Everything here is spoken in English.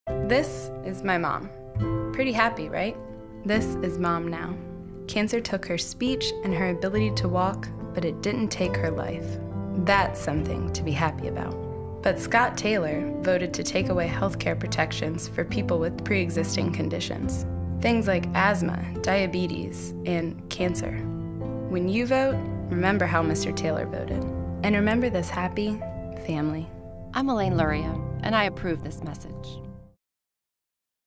This is my mom. Pretty happy, right? This is Mom now. Cancer took her speech and her ability to walk, but it didn't take her life. That's something to be happy about. But Scott Taylor voted to take away healthcare protections for people with pre-existing conditions. Things like asthma, diabetes, and cancer. When you vote, remember how Mr. Taylor voted. And remember this happy family. I'm Elaine Luria, and I approve this message.